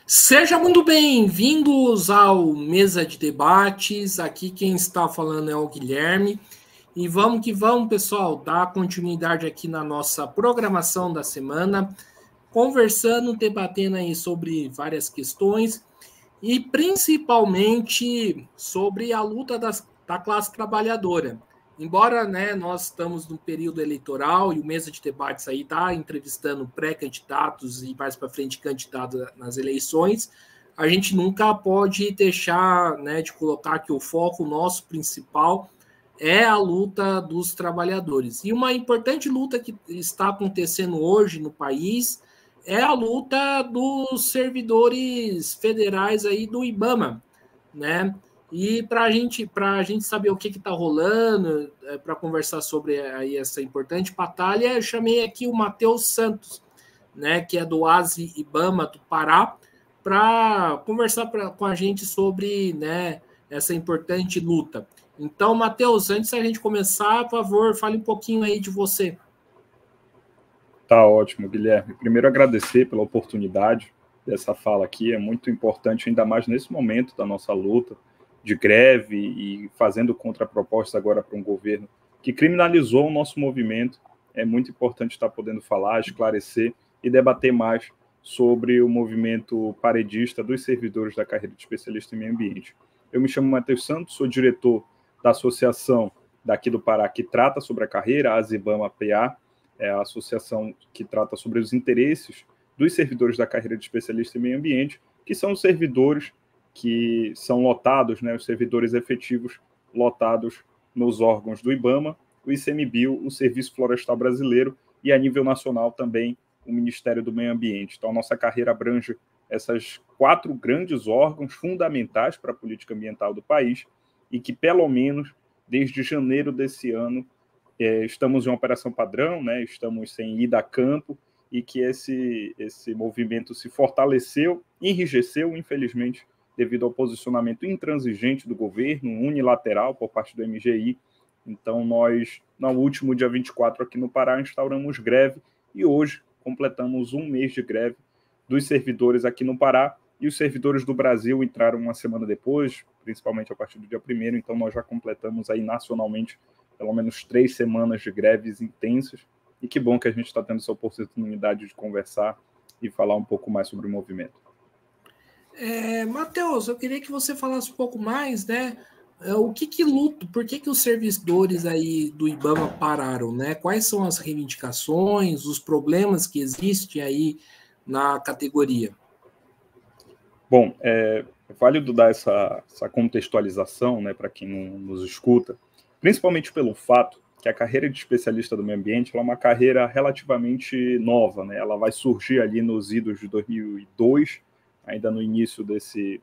Sejam muito bem-vindos ao Mesa de Debates. Aqui quem está falando é o Guilherme. E vamos que vamos, pessoal, dar continuidade aqui na nossa programação da semana, conversando, debatendo aí sobre várias questões e principalmente sobre a luta da classe trabalhadora. Embora, né, nós estamos no período eleitoral e o Mesa de Debates aí está entrevistando pré-candidatos e mais para frente candidatos nas eleições, a gente nunca pode deixar, né, de colocar que o foco nosso principal é a luta dos trabalhadores. E uma importante luta que está acontecendo hoje no país é a luta dos servidores federais aí do IBAMA, né? E para a gente saber o que está rolando, para conversar sobre aí essa importante batalha, eu chamei aqui o Matheus Santos, né, que é do ASI IBAMA do Pará, para conversar com a gente sobre, né, essa importante luta. Então, Matheus, antes da gente começar, por favor, fale um pouquinho aí de você. Tá ótimo, Guilherme. Primeiro, agradecer pela oportunidade dessa fala aqui. É muito importante, ainda mais nesse momento da nossa luta de greve e fazendo contrapropostas agora para um governo que criminalizou o nosso movimento. É muito importante estar podendo falar, esclarecer e debater mais sobre o movimento paredista dos servidores da carreira de especialista em meio ambiente. Eu me chamo Matheus Santos, sou diretor da associação daqui do Pará que trata sobre a carreira, a ASIBAMA-PA, é a associação que trata sobre os interesses dos servidores da carreira de especialista em meio ambiente, que são os servidores que são lotados, né, os servidores efetivos lotados nos órgãos do IBAMA, o ICMBio, o Serviço Florestal Brasileiro e, a nível nacional, também o Ministério do Meio Ambiente. Então, a nossa carreira abrange essas 4 grandes órgãos fundamentais para a política ambiental do país e que, pelo menos, desde janeiro desse ano, estamos em uma operação padrão, né? Estamos sem ida a campo e que esse movimento se fortaleceu, enrijeceu, infelizmente, devido ao posicionamento intransigente do governo, unilateral por parte do MGI. Então, nós, no último dia 24 aqui no Pará, instauramos greve e hoje completamos um mês de greve dos servidores aqui no Pará e os servidores do Brasil entraram uma semana depois, principalmente a partir do dia 1º, então nós já completamos aí nacionalmente pelo menos 3 semanas de greves intensas, e que bom que a gente está tendo essa oportunidade de conversar e falar um pouco mais sobre o movimento. Matheus, eu queria que você falasse um pouco mais, né? O que luta, por que os servidores aí do IBAMA pararam, né? Quais são as reivindicações, os problemas que existem aí na categoria? Bom, é válido dar essa contextualização, né, para quem não nos escuta, principalmente pelo fato que a carreira de especialista do meio ambiente é uma carreira relativamente nova, né? Ela vai surgir ali nos idos de 2002, ainda no início desse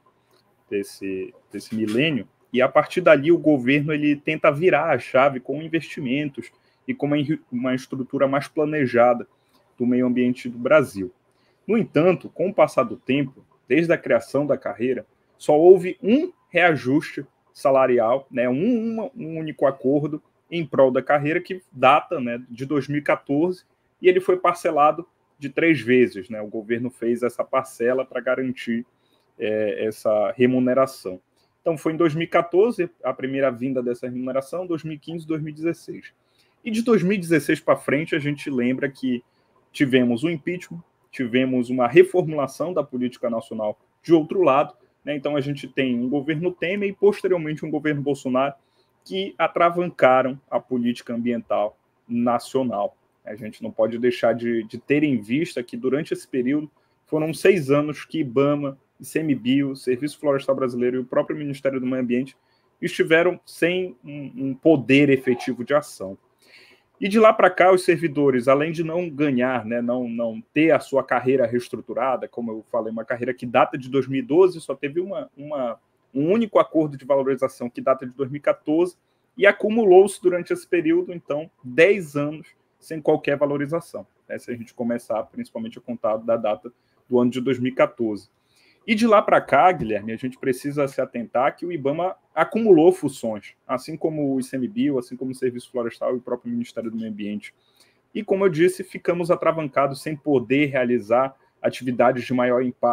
milênio, e a partir dali o governo ele tenta virar a chave com investimentos e com uma estrutura mais planejada do meio ambiente do Brasil. No entanto, com o passar do tempo, desde a criação da carreira, só houve um reajuste salarial, né, um único acordo em prol da carreira que data, né, de 2014 e ele foi parcelado de 3 vezes. Né, o governo fez essa parcela para garantir essa remuneração. Então, foi em 2014 a primeira vinda dessa remuneração, 2015 e 2016. E de 2016 para frente, a gente lembra que tivemos o impeachment, tivemos uma reformulação da política nacional de outro lado, né? Então a gente tem um governo Temer e posteriormente um governo Bolsonaro que atravancaram a política ambiental nacional. A gente não pode deixar de ter em vista que durante esse período foram 6 anos que IBAMA, ICMBio, Serviço Florestal Brasileiro e o próprio Ministério do Meio Ambiente estiveram sem um poder efetivo de ação. E de lá para cá, os servidores, além de não ganhar, né, não ter a sua carreira reestruturada, como eu falei, uma carreira que data de 2012, só teve um único acordo de valorização que data de 2014, e acumulou-se durante esse período, então, 10 anos sem qualquer valorização, né, se a gente começar principalmente a contar da data do ano de 2014. E de lá para cá, Guilherme, a gente precisa se atentar que o IBAMA acumulou funções, assim como o ICMBio, assim como o Serviço Florestal e o próprio Ministério do Meio Ambiente. E, como eu disse, ficamos atravancados sem poder realizar atividades de maior impacto.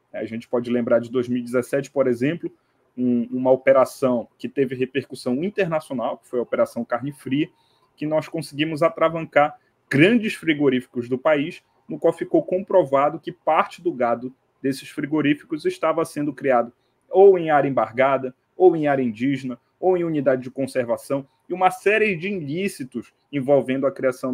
A gente pode lembrar de 2017, por exemplo, uma operação que teve repercussão internacional, que foi a Operação Carne Fria, que nós conseguimos atravancar grandes frigoríficos do país, no qual ficou comprovado que parte do gado desses frigoríficos estava sendo criado ou em área embargada, ou em área indígena, ou em unidade de conservação, e uma série de ilícitos envolvendo a criação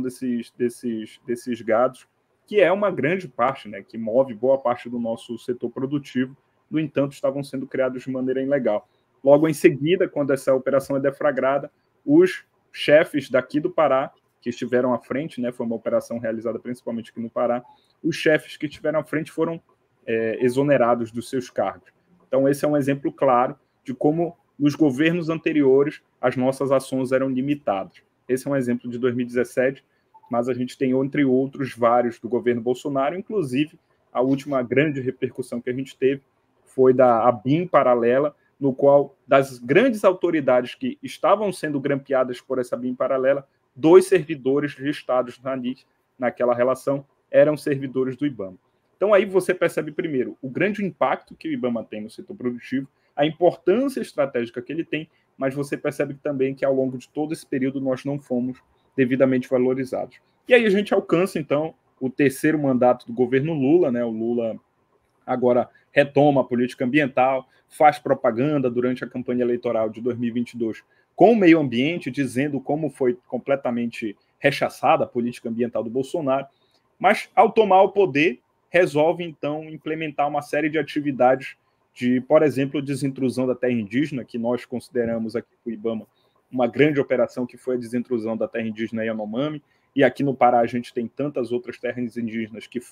desses gados, que é uma grande parte, né, que move boa parte do nosso setor produtivo. No entanto, estavam sendo criados de maneira ilegal. Logo em seguida, quando essa operação é deflagrada, os chefes daqui do Pará, que estiveram à frente, né, foi uma operação realizada principalmente aqui no Pará, os chefes que estiveram à frente foram exonerados dos seus cargos. Então, esse é um exemplo claro de como, nos governos anteriores, as nossas ações eram limitadas. Esse é um exemplo de 2017, mas a gente tem, entre outros, vários do governo Bolsonaro, inclusive a última grande repercussão que a gente teve foi da ABIN paralela, no qual, das grandes autoridades que estavam sendo grampeadas por essa ABIN paralela, 2 servidores registrados na NIT, naquela relação, eram servidores do IBAMA. Então, aí você percebe, primeiro, o grande impacto que o IBAMA tem no setor produtivo, a importância estratégica que ele tem, mas você percebe também que, ao longo de todo esse período, nós não fomos devidamente valorizados. E aí a gente alcança, então, o 3º mandato do governo Lula, né? O Lula agora retoma a política ambiental, faz propaganda durante a campanha eleitoral de 2022 com o meio ambiente, dizendo como foi completamente rechaçada a política ambiental do Bolsonaro, mas, ao tomar o poder, resolve, então, implementar uma série de atividades de, por exemplo, desintrusão da terra indígena, que nós consideramos aqui no IBAMA uma grande operação, que foi a desintrusão da terra indígena Yanomami, e aqui no Pará a gente tem tantas outras terras indígenas que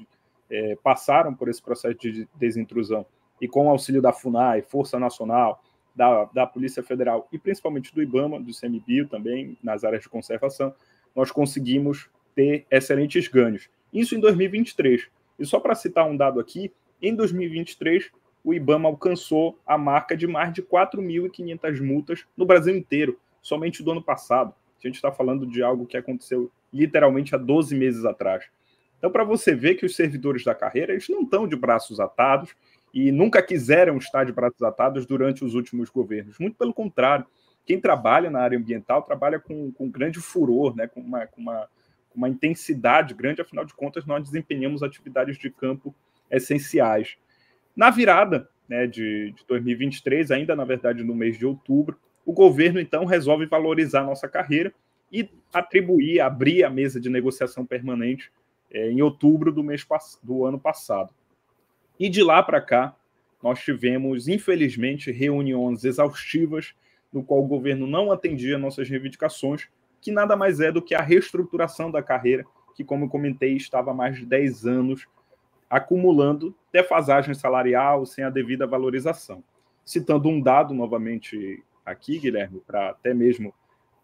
passaram por esse processo de desintrusão, e com o auxílio da FUNAI, Força Nacional, da Polícia Federal e principalmente do IBAMA, do ICMBio também, nas áreas de conservação, nós conseguimos ter excelentes ganhos. Isso em 2023. E só para citar um dado aqui, em 2023, o IBAMA alcançou a marca de mais de 4.500 multas no Brasil inteiro, somente do ano passado. A gente está falando de algo que aconteceu literalmente há 12 meses atrás. Então, para você ver que os servidores da carreira, eles não estão de braços atados e nunca quiseram estar de braços atados durante os últimos governos. Muito pelo contrário, quem trabalha na área ambiental trabalha com grande furor, né, com uma intensidade grande, afinal de contas, nós desempenhamos atividades de campo essenciais. Na virada, né, de 2023, ainda, na verdade, no mês de outubro, o governo, então, resolve valorizar a nossa carreira e abrir a mesa de negociação permanente em outubro do ano passado. E de lá para cá, nós tivemos, infelizmente, reuniões exaustivas, no qual o governo não atendia nossas reivindicações, que nada mais é do que a reestruturação da carreira, que, como eu comentei, estava há mais de 10 anos acumulando defasagem salarial sem a devida valorização. Citando um dado novamente aqui, Guilherme, para até mesmo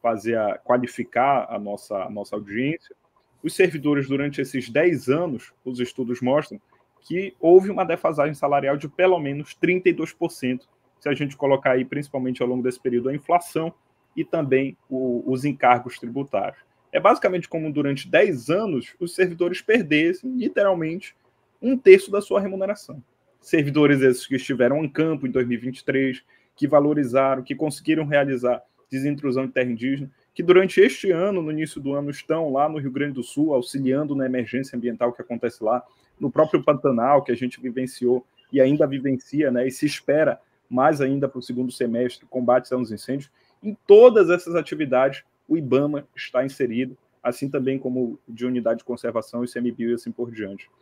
qualificar a nossa audiência, os servidores, durante esses 10 anos, os estudos mostram que houve uma defasagem salarial de pelo menos 32%, se a gente colocar aí, principalmente ao longo desse período, a inflação e também os encargos tributários. É basicamente como, durante 10 anos, os servidores perdessem, literalmente, 1/3 da sua remuneração. Servidores esses que estiveram em campo em 2023, que valorizaram, que conseguiram realizar desintrusão de terra indígena, que durante este ano, no início do ano, estão lá no Rio Grande do Sul, auxiliando na emergência ambiental que acontece lá, no próprio Pantanal, que a gente vivenciou e ainda vivencia, né, e se espera mais ainda para o segundo semestre, combates aos incêndios. Em todas essas atividades, o IBAMA está inserido, assim também como de unidade de conservação, o ICMBio e assim por diante.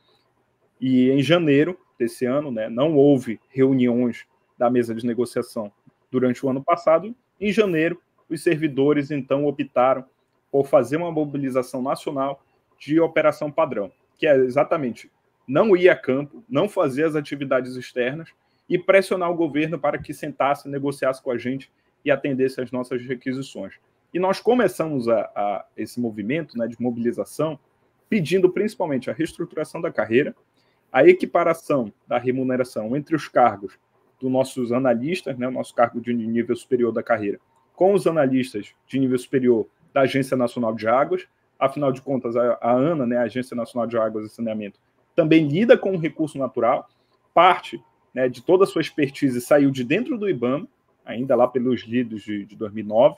E em janeiro desse ano, né, não houve reuniões da mesa de negociação durante o ano passado. Em janeiro, os servidores, então, optaram por fazer uma mobilização nacional de operação padrão, que é exatamente não ir a campo, não fazer as atividades externas e pressionar o governo para que sentasse, negociasse com a gente e atendesse às nossas requisições. E nós começamos esse movimento, né, de mobilização, pedindo principalmente a reestruturação da carreira, a equiparação da remuneração entre os cargos dos nossos analistas, né, o nosso cargo de nível superior da carreira, com os analistas de nível superior da Agência Nacional de Águas. Afinal de contas, a ANA, né, a Agência Nacional de Águas e Saneamento, também lida com o recurso natural, parte, né, de toda a sua expertise saiu de dentro do IBAMA, ainda lá pelos lidos de 2009,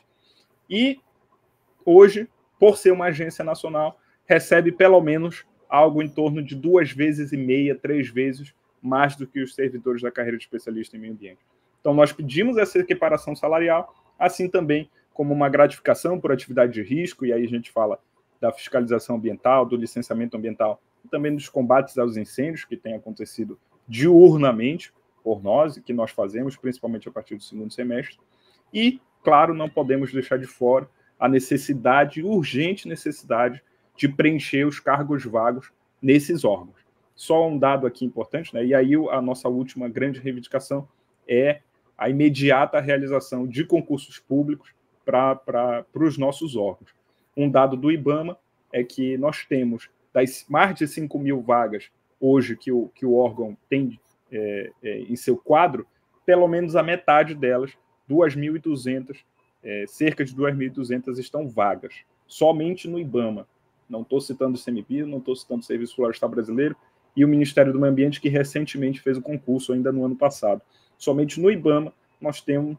e hoje, por ser uma agência nacional, recebe pelo menos algo em torno de 2,5 vezes, 3 vezes mais do que os servidores da carreira de especialista em meio ambiente. Então, nós pedimos essa equiparação salarial, assim também como uma gratificação por atividade de risco, e aí a gente fala da fiscalização ambiental, do licenciamento ambiental, e também dos combates aos incêndios, que têm acontecido diurnamente por nós, e que nós fazemos, principalmente a partir do segundo semestre. E, claro, não podemos deixar de fora a necessidade, urgente necessidade, de preencher os cargos vagos nesses órgãos. Só um dado aqui importante, né? E aí a nossa última grande reivindicação é a imediata realização de concursos públicos para os nossos órgãos. Um dado do IBAMA é que nós temos das mais de 5 mil vagas hoje que o órgão tem em seu quadro, pelo menos a metade delas, 2.200, cerca de 2.200 estão vagas, somente no IBAMA. Não estou citando o CMPio, não estou citando o Serviço Florestal Brasileiro e o Ministério do Meio Ambiente, que recentemente fez o concurso, ainda no ano passado. Somente no IBAMA nós temos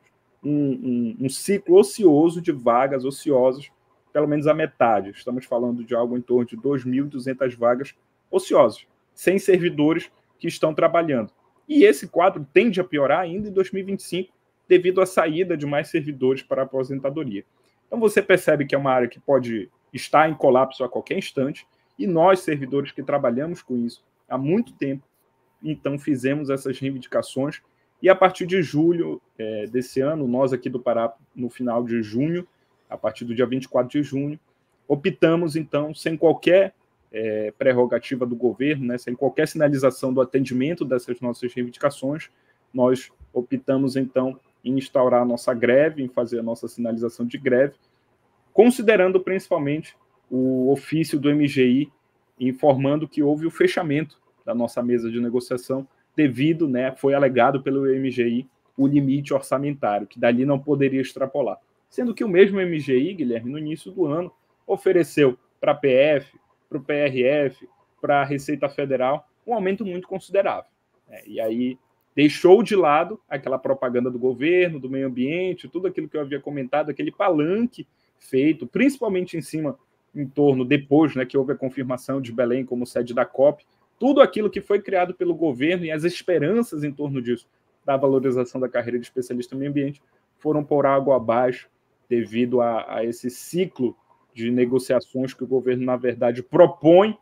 um ciclo ocioso de vagas ociosas, pelo menos a metade. Estamos falando de algo em torno de 2.200 vagas ociosas, sem servidores que estão trabalhando. E esse quadro tende a piorar ainda em 2025, devido à saída de mais servidores para a aposentadoria. Então você percebe que é uma área que pode estar em colapso a qualquer instante, e nós, servidores que trabalhamos com isso há muito tempo, então fizemos essas reivindicações, e a partir de julho desse ano, nós aqui do Pará, no final de junho, a partir do dia 24 de junho, optamos, então, sem qualquer prerrogativa do governo, né, sem qualquer sinalização do atendimento dessas nossas reivindicações, nós optamos, então, em instaurar a nossa greve, em fazer a nossa sinalização de greve, considerando principalmente o ofício do MGI, informando que houve o fechamento da nossa mesa de negociação, devido, né, foi alegado pelo MGI, o limite orçamentário, que dali não poderia extrapolar. Sendo que o mesmo MGI, Guilherme, no início do ano, ofereceu para a PF, para o PRF, para a Receita Federal, um aumento muito considerável. E aí deixou de lado aquela propaganda do governo, do meio ambiente, tudo aquilo que eu havia comentado, aquele palanque feito, principalmente em torno, depois, né, que houve a confirmação de Belém como sede da COP, tudo aquilo que foi criado pelo governo e as esperanças em torno disso, da valorização da carreira de especialista em meio ambiente, foram por água abaixo devido a esse ciclo de negociações que o governo, na verdade, propõe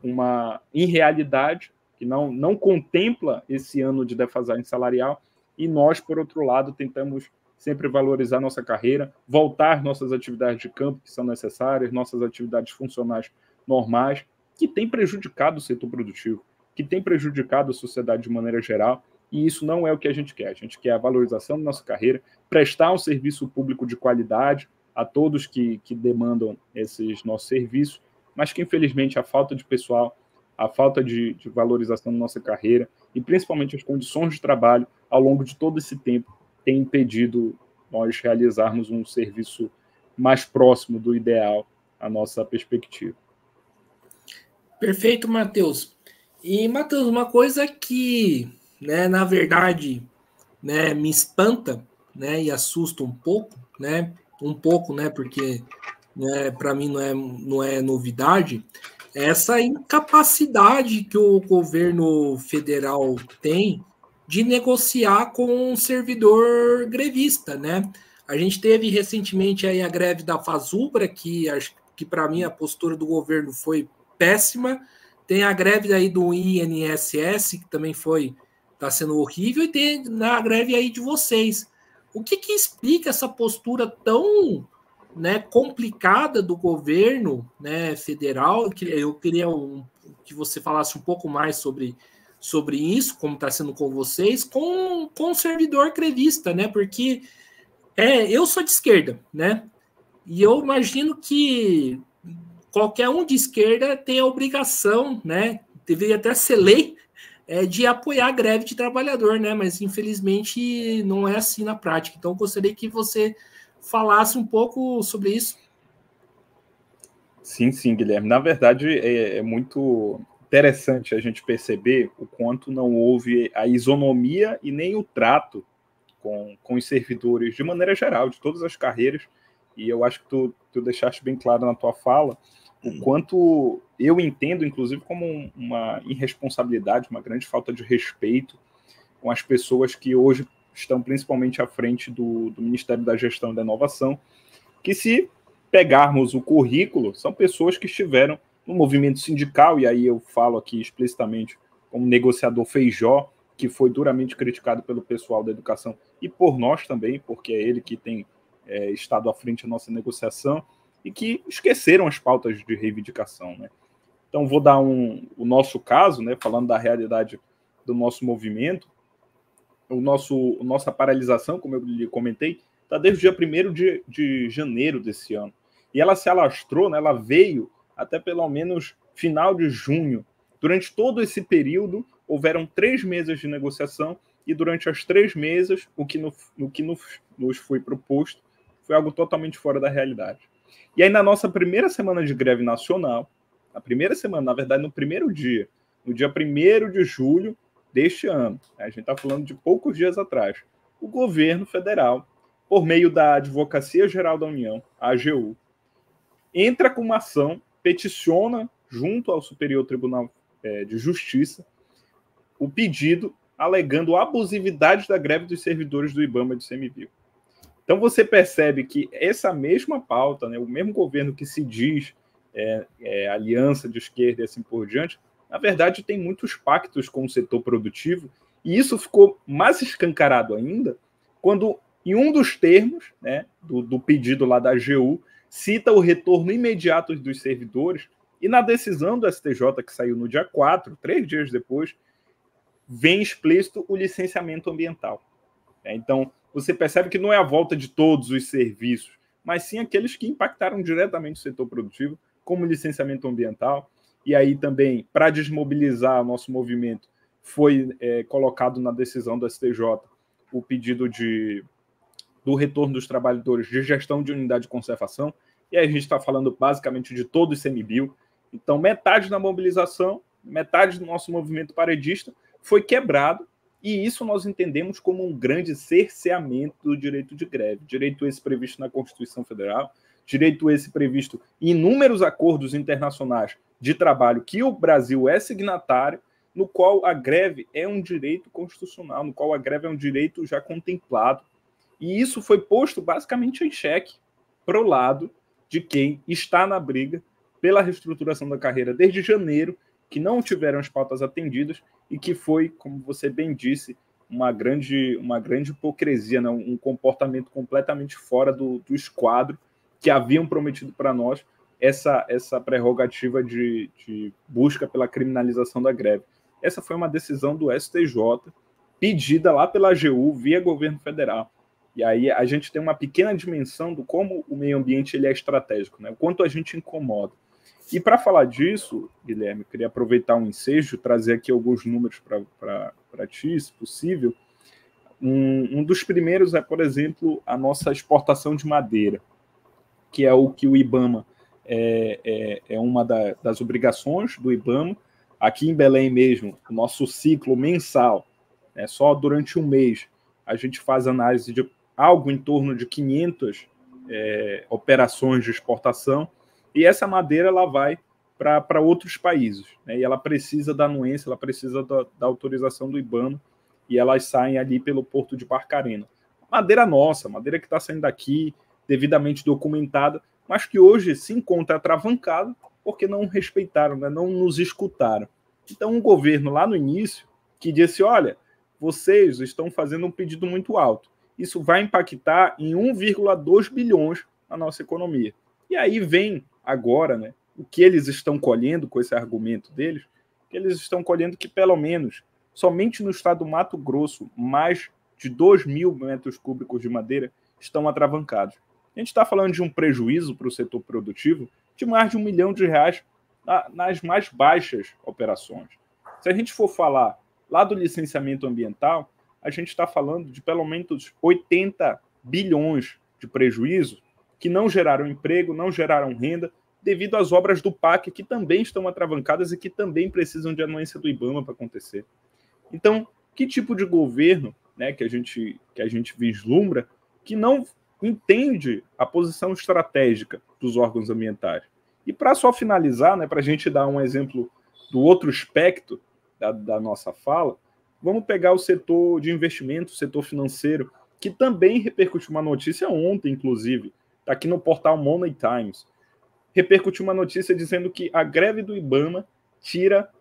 uma irrealidade, que não contempla esse ano de defasagem salarial, e nós, por outro lado, tentamos sempre valorizar nossa carreira, voltar nossas atividades de campo que são necessárias, nossas atividades funcionais normais, que tem prejudicado o setor produtivo, que tem prejudicado a sociedade de maneira geral, e isso não é o que a gente quer. A gente quer a valorização da nossa carreira, prestar um serviço público de qualidade a todos que demandam esses nossos serviços, mas que, infelizmente, a falta de pessoal, a falta de valorização da nossa carreira e, principalmente, as condições de trabalho ao longo de todo esse tempo tem impedido nós realizarmos um serviço mais próximo do ideal, à nossa perspectiva. Perfeito, Matheus. E, Matheus, uma coisa que, né, na verdade, né, me espanta, né, e assusta um pouco, né, porque, né, para mim não é novidade, é essa incapacidade que o governo federal tem de negociar com um servidor grevista, né? A gente teve recentemente aí a greve da Fazubra, que acho que para mim a postura do governo foi péssima. Tem a greve aí do INSS, que também está sendo horrível, e tem a greve aí de vocês. O que explica essa postura tão, né, complicada do governo, né, federal? Eu queria que você falasse um pouco mais sobre isso, como está sendo com vocês, com o servidor grevista, né? Porque eu sou de esquerda, né? E eu imagino que qualquer um de esquerda tem a obrigação, né? Deveria até ser lei, de apoiar a greve de trabalhador, né? Mas infelizmente não é assim na prática. Então, eu gostaria que você falasse um pouco sobre isso. Sim, Guilherme. Na verdade, é muito interessante a gente perceber o quanto não houve a isonomia e nem o trato com os servidores, de maneira geral, de todas as carreiras, e eu acho que tu deixaste bem claro na tua fala o quanto eu entendo, inclusive, como uma irresponsabilidade, uma grande falta de respeito com as pessoas que hoje estão principalmente à frente do Ministério da Gestão e da Inovação, que, se pegarmos o currículo, são pessoas que estiveram no movimento sindical, e aí eu falo aqui explicitamente como negociador Feijó, que foi duramente criticado pelo pessoal da educação e por nós também, porque é ele que tem estado à frente da nossa negociação, e que esqueceram as pautas de reivindicação, né? Então, vou dar o nosso caso, né, falando da realidade do nosso movimento. Nossa paralisação, como eu lhe comentei, está desde o dia 1º de janeiro desse ano. E ela se alastrou, né, ela veio até pelo menos final de junho. Durante todo esse período, houveram 3 mesas de negociação, e durante as 3 mesas, o que nos foi proposto foi algo totalmente fora da realidade. E aí, na nossa primeira semana de greve nacional, na primeira semana, na verdade, no primeiro dia, no dia 1º de julho deste ano, a gente está falando de poucos dias atrás, o governo federal, por meio da Advocacia Geral da União, a AGU, entra com uma ação, peticiona junto ao Superior Tribunal de Justiça o pedido alegando abusividade da greve dos servidores do IBAMA e do ICMBio. Então você percebe que essa mesma pauta, né, o mesmo governo que se diz aliança de esquerda e assim por diante, na verdade tem muitos pactos com o setor produtivo, e isso ficou mais escancarado ainda quando, em um dos termos, né, do pedido lá da AGU, cita o retorno imediato dos servidores, e na decisão do STJ, que saiu no dia 4, 3 dias depois, vem explícito o licenciamento ambiental. Então, você percebe que não é a volta de todos os serviços, mas sim aqueles que impactaram diretamente o setor produtivo, como licenciamento ambiental. E aí também, para desmobilizar o nosso movimento, foi colocado na decisão do STJ o pedido do retorno dos trabalhadores de gestão de unidade de conservação, e aí a gente está falando basicamente de todo o ICMBio. Então, metade da mobilização, metade do nosso movimento paredista foi quebrado, e isso nós entendemos como um grande cerceamento do direito de greve. Direito esse previsto na Constituição Federal, direito esse previsto em inúmeros acordos internacionais de trabalho que o Brasil é signatário, no qual a greve é um direito constitucional, no qual a greve é um direito já contemplado. E isso foi posto basicamente em xeque para o lado de quem está na briga pela reestruturação da carreira desde janeiro, que não tiveram as pautas atendidas e que foi, como você bem disse, uma grande hipocrisia, né? Um comportamento completamente fora do esquadro que haviam prometido para nós essa prerrogativa de busca pela criminalização da greve. Essa foi uma decisão do STJ, pedida lá pela AGU, via governo federal. E aí a gente tem uma pequena dimensão do como o meio ambiente ele é estratégico, né? O quanto a gente incomoda. E para falar disso, Guilherme, eu queria aproveitar um ensejo, trazer aqui alguns números para ti, se possível. Um dos primeiros é, por exemplo, a nossa exportação de madeira, que é o que o IBAMA é uma das obrigações do IBAMA. Aqui em Belém mesmo, o nosso ciclo mensal, só durante um mês, a gente faz análise de algo em torno de 500 operações de exportação, e essa madeira ela vai para outros países, né? E ela precisa da anuência, ela precisa da autorização do IBAMA, e elas saem ali pelo porto de Barcarena. Madeira nossa, madeira que está saindo daqui, devidamente documentada, mas que hoje se encontra atravancada porque não respeitaram, né? Não nos escutaram. Então, um governo lá no início que disse, olha, vocês estão fazendo um pedido muito alto, isso vai impactar em 1,2 bilhões na nossa economia. E aí vem agora, né, o que eles estão colhendo com esse argumento deles, que eles estão colhendo que, pelo menos, somente no estado do Mato Grosso, mais de 2.000 metros cúbicos de madeira estão atravancados. A gente está falando de um prejuízo para o setor produtivo de mais de R$1 milhão nas mais baixas operações. Se a gente for falar lá do licenciamento ambiental, a gente está falando de pelo menos 80 bilhões de prejuízo que não geraram emprego, não geraram renda, devido às obras do PAC, que também estão atravancadas e que também precisam de anuência do IBAMA para acontecer. Então, que tipo de governo, né, que a gente vislumbra que não entende a posição estratégica dos órgãos ambientais? E para só finalizar, né, para a gente dar um exemplo do outro espectro da nossa fala, vamos pegar o setor de investimento, o setor financeiro, que também repercutiu uma notícia ontem, inclusive, está aqui no portal Money Times, repercutiu uma notícia dizendo que a greve do IBAMA tira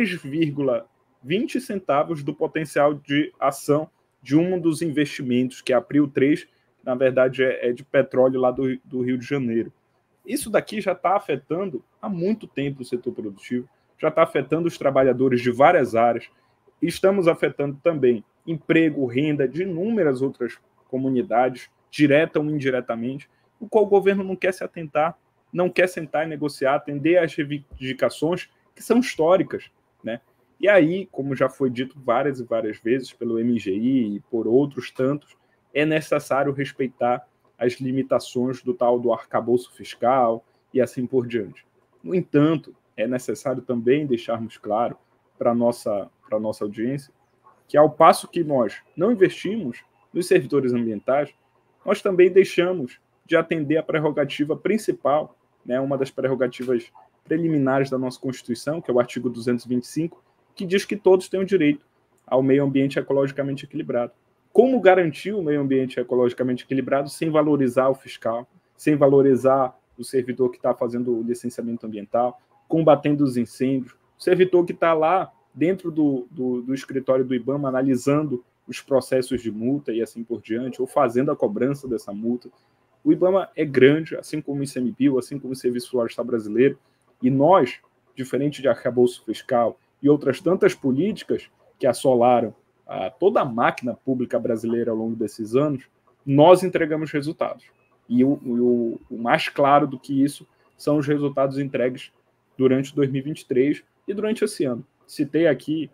3,20 centavos do potencial de ação de um dos investimentos, que é a Prio 3, que na verdade é de petróleo lá do Rio de Janeiro. Isso daqui já está afetando há muito tempo o setor produtivo, já está afetando os trabalhadores de várias áreas, estamos afetando também emprego, renda de inúmeras outras comunidades, direta ou indiretamente, o qual o governo não quer se atentar, não quer sentar e negociar, atender às reivindicações que são históricas, né? E aí, como já foi dito várias e várias vezes pelo MGI e por outros tantos, é necessário respeitar as limitações do tal do arcabouço fiscal e assim por diante. No entanto, é necessário também deixarmos claro para a nossa audiência que, ao passo que nós não investimos nos servidores ambientais, nós também deixamos de atender a prerrogativa principal, né, uma das prerrogativas preliminares da nossa Constituição, que é o artigo 225, que diz que todos têm o direito ao meio ambiente ecologicamente equilibrado. Como garantir o meio ambiente ecologicamente equilibrado sem valorizar o fiscal, sem valorizar o servidor que está fazendo o licenciamento ambiental, combatendo os incêndios, o servidor que está lá dentro do escritório do IBAMA analisando os processos de multa e assim por diante, ou fazendo a cobrança dessa multa. O IBAMA é grande, assim como o ICMBio, assim como o Serviço Florestal Brasileiro, e nós, diferente de arcabouço fiscal e outras tantas políticas que assolaram toda a máquina pública brasileira ao longo desses anos, nós entregamos resultados. E o mais claro do que isso são os resultados entregues durante 2023 e durante esse ano. Citei aqui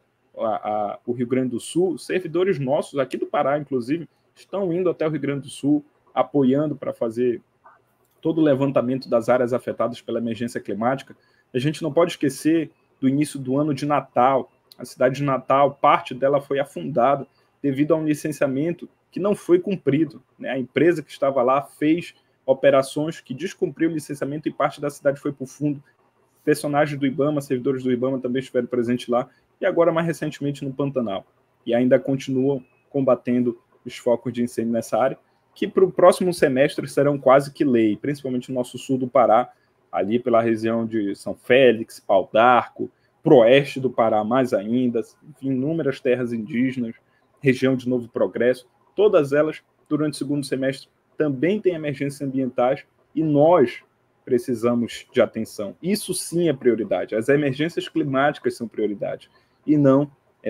o Rio Grande do Sul, servidores nossos, aqui do Pará, inclusive, estão indo até o Rio Grande do Sul, apoiando para fazer todo o levantamento das áreas afetadas pela emergência climática. A gente não pode esquecer do início do ano de Natal. A cidade de Natal, parte dela foi afundada devido a um licenciamento que não foi cumprido, né? A empresa que estava lá fez operações que descumpriu o licenciamento e parte da cidade foi para o fundo. Personagens do IBAMA, servidores do IBAMA também estiveram presentes lá, e agora mais recentemente no Pantanal. E ainda continuam combatendo os focos de incêndio nessa área, que para o próximo semestre serão quase que lei, principalmente no nosso sul do Pará, ali pela região de São Félix, Pau d'Arco, pro oeste do Pará mais ainda, enfim, inúmeras terras indígenas, região de Novo Progresso, todas elas, durante o segundo semestre, também têm emergências ambientais, e nós precisamos de atenção. Isso sim é prioridade. As emergências climáticas são prioridade, e não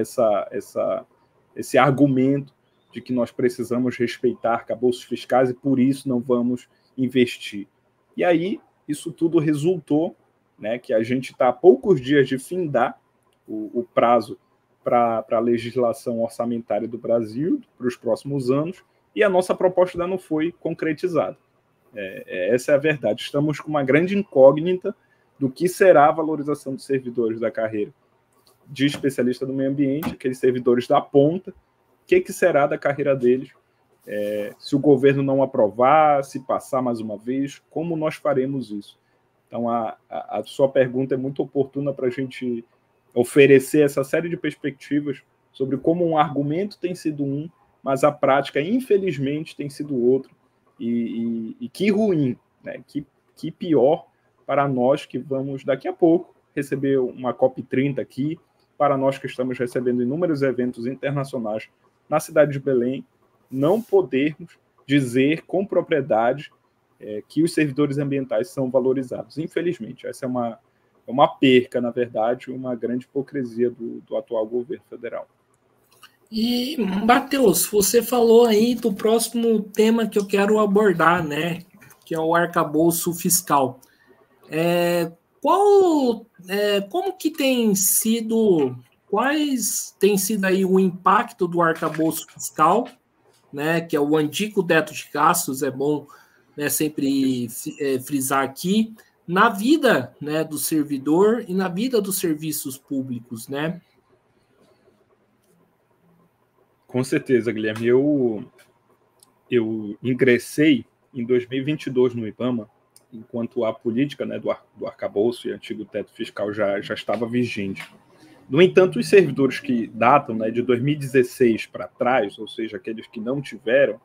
esse argumento de que nós precisamos respeitar arcabouços fiscais e por isso não vamos investir. E aí, isso tudo resultou, né, que a gente está a poucos dias de findar o prazo para a legislação orçamentária do Brasil para os próximos anos, e a nossa proposta ainda não foi concretizada. Essa é a verdade. Estamos com uma grande incógnita do que será a valorização dos servidores da carreira de especialista do meio ambiente, aqueles servidores da ponta, o que será da carreira deles, se o governo não aprovar, se passar mais uma vez, como nós faremos isso? Então, a sua pergunta é muito oportuna para a gente oferecer essa série de perspectivas sobre como um argumento tem sido um, mas a prática, infelizmente, tem sido outro. E que ruim, né? Que pior para nós que vamos, daqui a pouco, receber uma COP30 aqui, para nós que estamos recebendo inúmeros eventos internacionais na cidade de Belém, não podermos dizer com propriedade que os servidores ambientais são valorizados. Infelizmente, essa é uma perca, na verdade, uma grande hipocrisia do atual governo federal. E, Matheus, você falou aí do próximo tema que eu quero abordar, né? Que é o arcabouço fiscal. Como que tem sido, quais tem sido aí o impacto do arcabouço fiscal, né? Que é o antigo teto de gastos, é bom, né, sempre frisar aqui, na vida, né, do servidor e na vida dos serviços públicos, né? Com certeza, Guilherme. Eu ingressei em 2022 no IBAMA, enquanto a política, né, do arcabouço e antigo teto fiscal já estava vigente. No entanto, os servidores que datam, né, de 2016 para trás, ou seja, aqueles que não tiveram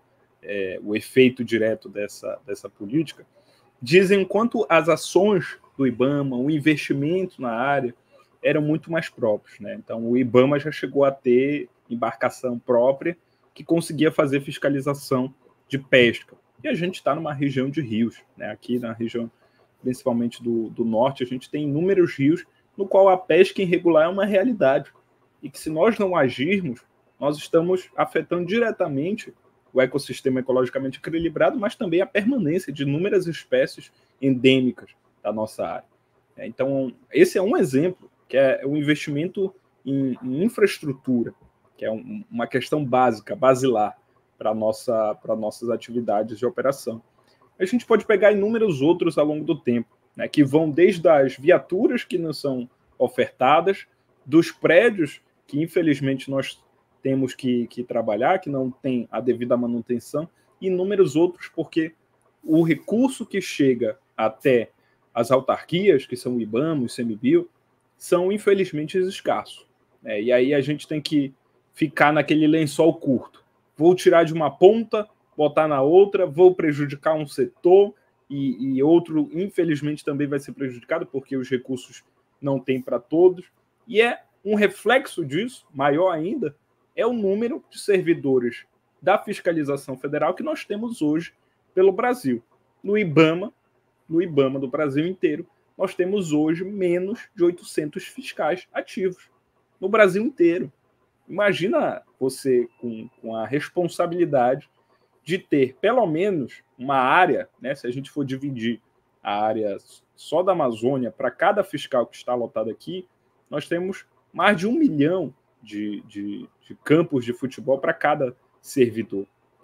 o efeito direto dessa política, dizem o quanto as ações do IBAMA, o investimento na área, eram muito mais próprios, né? Então, o IBAMA já chegou a ter embarcação própria que conseguia fazer fiscalização de pesca. E a gente está numa região de rios, né? Aqui na região, principalmente do norte, a gente tem inúmeros rios no qual a pesca irregular é uma realidade. E que se nós não agirmos, nós estamos afetando diretamente o ecossistema ecologicamente equilibrado, mas também a permanência de inúmeras espécies endêmicas da nossa área. Então, esse é um exemplo, que é o investimento em infraestrutura, que é uma questão básica, basilar, para nossas atividades de operação. A gente pode pegar inúmeros outros ao longo do tempo, né, que vão desde as viaturas que não são ofertadas, dos prédios que, infelizmente, nós temos que trabalhar, que não tem a devida manutenção, e inúmeros outros, porque o recurso que chega até as autarquias, que são o IBAMA, o ICMBio, são, infelizmente, escassos. E aí a gente tem que ficar naquele lençol curto. Vou tirar de uma ponta, botar na outra, vou prejudicar um setor e outro, infelizmente, também vai ser prejudicado, porque os recursos não tem para todos. E é um reflexo disso, maior ainda, é o número de servidores da fiscalização federal que nós temos hoje pelo Brasil. No IBAMA do Brasil inteiro, nós temos hoje menos de 800 fiscais ativos. No Brasil inteiro. Imagina você com a responsabilidade de ter pelo menos uma área, né, se a gente for dividir a área só da Amazônia para cada fiscal que está lotado aqui, nós temos mais de 1 milhão de campos de futebol para cada servidor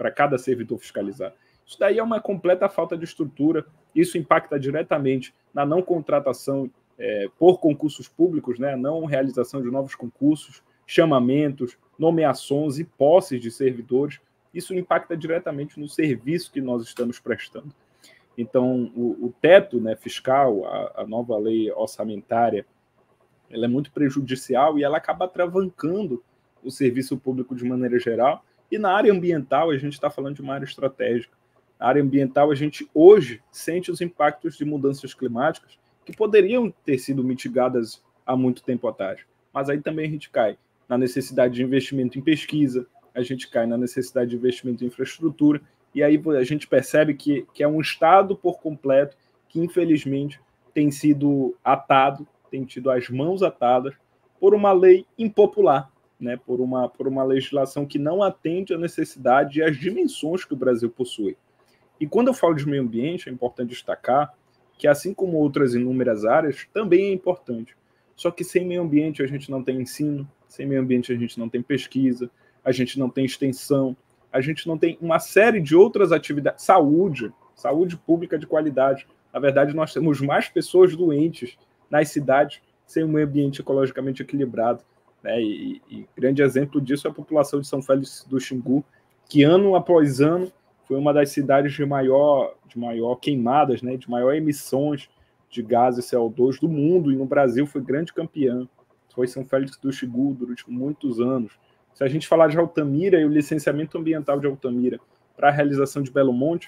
fiscalizar. Isso daí é uma completa falta de estrutura, isso impacta diretamente na não contratação por concursos públicos, né, não realização de novos concursos, chamamentos, nomeações e posses de servidores. Isso impacta diretamente no serviço que nós estamos prestando. Então, o teto, né, fiscal, a nova lei orçamentária, ela é muito prejudicial e ela acaba atravancando o serviço público de maneira geral. E na área ambiental, a gente está falando de uma área estratégica. Na área ambiental, a gente hoje sente os impactos de mudanças climáticas que poderiam ter sido mitigadas há muito tempo atrás. Mas aí também a gente cai na necessidade de investimento em pesquisa, a gente cai na necessidade de investimento em infraestrutura, e aí a gente percebe que é um Estado por completo que, infelizmente, tem sido atado, tem tido as mãos atadas por uma lei impopular, né, por uma legislação que não atende à necessidade e às dimensões que o Brasil possui. E quando eu falo de meio ambiente, é importante destacar que, assim como outras inúmeras áreas, também é importante. Só que sem meio ambiente a gente não tem ensino, sem meio ambiente a gente não tem pesquisa, a gente não tem extensão, a gente não tem uma série de outras atividades, saúde pública de qualidade. Na verdade, nós temos mais pessoas doentes nas cidades sem um meio ambiente ecologicamente equilibrado, né? E grande exemplo disso é a população de São Félix do Xingu, que ano após ano foi uma das cidades de maior queimadas, né? De maior emissões de gases CO2 do mundo, e no Brasil foi grande campeã. Foi São Félix do Xingu durante muitos anos. Se a gente falar de Altamira e o licenciamento ambiental de Altamira para a realização de Belo Monte,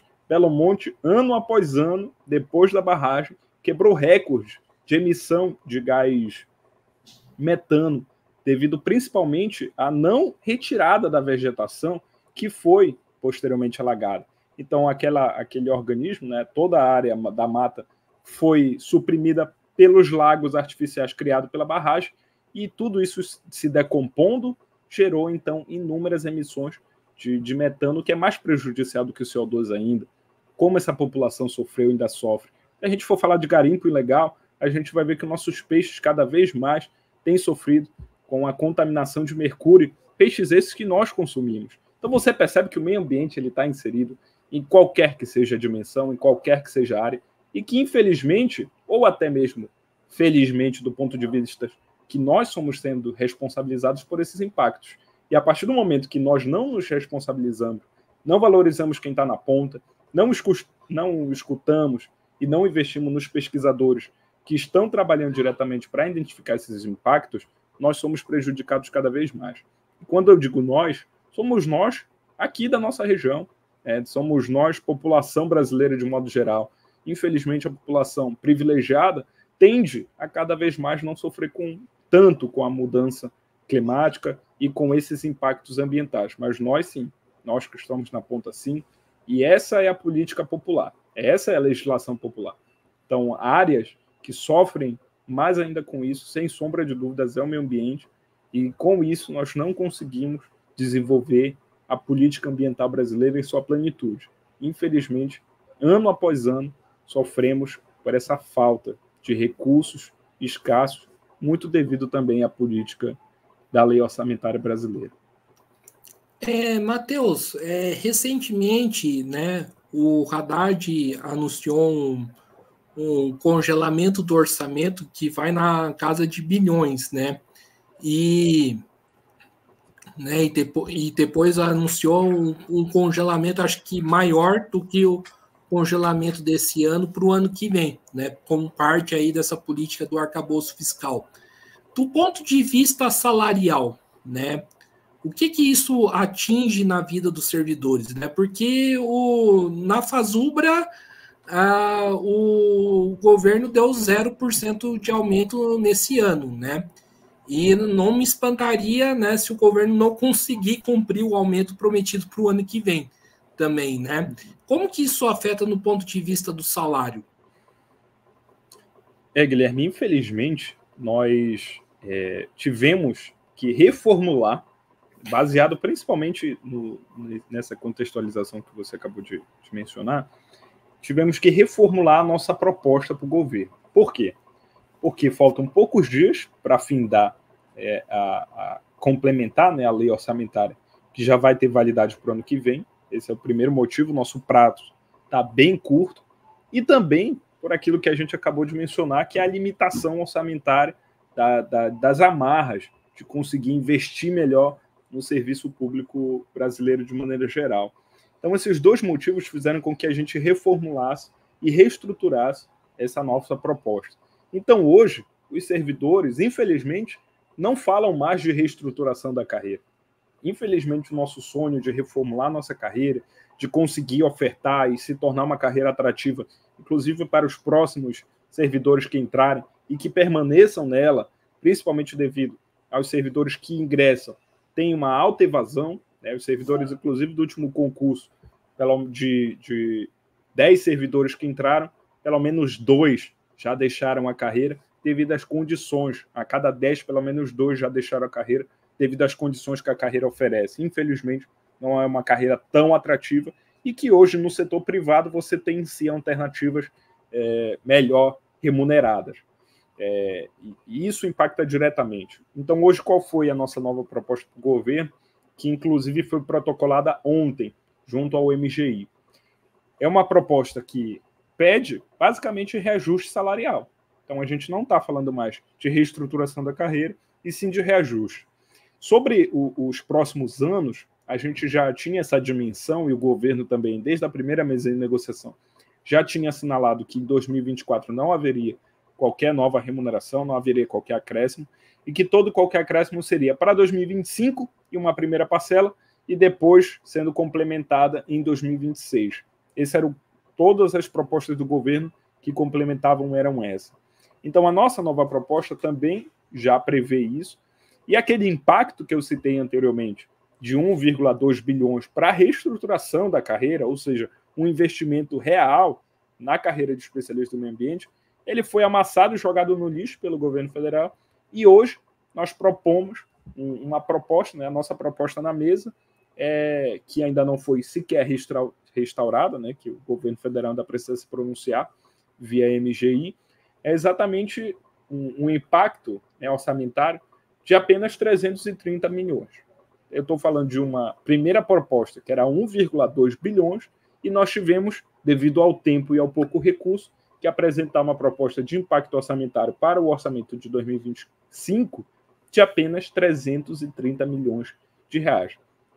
ano após ano, depois da barragem, quebrou recordes de emissão de gás metano, devido principalmente à não retirada da vegetação que foi posteriormente alagada. Então, aquele organismo, né, toda a área da mata foi suprimida pelos lagos artificiais criados pela barragem, e tudo isso se decompondo gerou, então, inúmeras emissões de metano, que é mais prejudicial do que o CO2 ainda. Como essa população sofreu e ainda sofre. Se a gente for falar de garimpo ilegal, a gente vai ver que nossos peixes cada vez mais têm sofrido com a contaminação de mercúrio, peixes esses que nós consumimos. Então você percebe que o meio ambiente está inserido em qualquer que seja a dimensão, em qualquer que seja a área, e que, infelizmente, ou até mesmo felizmente, do ponto de vista que nós somos sendo responsabilizados por esses impactos. E a partir do momento que nós não nos responsabilizamos, não valorizamos quem está na ponta, não escutamos e não investimos nos pesquisadores que estão trabalhando diretamente para identificar esses impactos, nós somos prejudicados cada vez mais. E quando eu digo nós, somos nós aqui da nossa região, somos nós, população brasileira de modo geral. Infelizmente, a população privilegiada tende a cada vez mais não sofrer tanto com a mudança climática e com esses impactos ambientais. Mas nós sim, nós que estamos na ponta sim, e essa é a política popular, essa é a legislação popular. Então, áreas que sofrem mais ainda com isso, sem sombra de dúvidas, é o meio ambiente, e com isso nós não conseguimos desenvolver a política ambiental brasileira em sua plenitude. Infelizmente, ano após ano, sofremos por essa falta de recursos escassos, muito devido também à política da lei orçamentária brasileira. Matheus, recentemente, né, o Haddad anunciou um congelamento do orçamento que vai na casa de bilhões, né? E depois anunciou um congelamento, acho que maior do que o congelamento desse ano para o ano que vem, né? Como parte aí dessa política do arcabouço fiscal. Do ponto de vista salarial, né? O que isso atinge na vida dos servidores, né? Porque na Fazubra o governo deu 0% de aumento nesse ano, né? E não me espantaria, né, se o governo não conseguir cumprir o aumento prometido para o ano que vem também, né? Como que isso afeta no ponto de vista do salário? Guilherme, infelizmente, nós tivemos que reformular, baseado principalmente nessa contextualização que você acabou de mencionar, tivemos que reformular a nossa proposta para o governo. Por quê? Porque faltam poucos dias para findar, complementar, né, a lei orçamentária, que já vai ter validade para o ano que vem. Esse é o primeiro motivo, nosso prazo está bem curto, e também por aquilo que a gente acabou de mencionar, que é a limitação orçamentária das amarras de conseguir investir melhor no serviço público brasileiro de maneira geral. Então, esses dois motivos fizeram com que a gente reformulasse e reestruturasse essa nossa proposta. Então, hoje, os servidores, infelizmente, não falam mais de reestruturação da carreira. Infelizmente, o nosso sonho de reformular nossa carreira, de conseguir ofertar e se tornar uma carreira atrativa, inclusive para os próximos servidores que entrarem e que permaneçam nela, principalmente devido aos servidores que ingressam, tem uma alta evasão, né? Os servidores, inclusive, do último concurso, de 10 servidores que entraram, pelo menos 2 já deixaram a carreira devido às condições. A cada 10, pelo menos 2 já deixaram a carreira devido às condições que a carreira oferece. Infelizmente, não é uma carreira tão atrativa e que hoje, no setor privado, você tem em si alternativas melhor remuneradas. E isso impacta diretamente. Então, hoje, qual foi a nossa nova proposta para o governo, que inclusive foi protocolada ontem, junto ao MGI? É uma proposta que pede, basicamente, reajuste salarial. Então, a gente não está falando mais de reestruturação da carreira, e sim de reajuste. Sobre os próximos anos, a gente já tinha essa dimensão, e o governo também, desde a primeira mesa de negociação, já tinha assinalado que em 2024 não haveria qualquer nova remuneração, não haveria qualquer acréscimo, e que qualquer acréscimo seria para 2025 e uma primeira parcela, e depois sendo complementada em 2026. Essas eram todas as propostas do governo que complementavam, eram essas. Então, a nossa nova proposta também já prevê isso, e aquele impacto que eu citei anteriormente, de 1,2 bilhões para a reestruturação da carreira, ou seja, um investimento real na carreira de especialista do meio ambiente, ele foi amassado e jogado no lixo pelo governo federal, e hoje nós propomos uma proposta, né, a nossa proposta na mesa, que ainda não foi sequer restaurada, né, que o governo federal ainda precisa se pronunciar via MGI, é exatamente um impacto, né, orçamentário de apenas 330 milhões. Eu estou falando de uma primeira proposta, que era 1,2 bilhões, e nós tivemos, devido ao tempo e ao pouco recurso, que apresentar uma proposta de impacto orçamentário para o orçamento de 2025 de apenas 330 milhões de reais.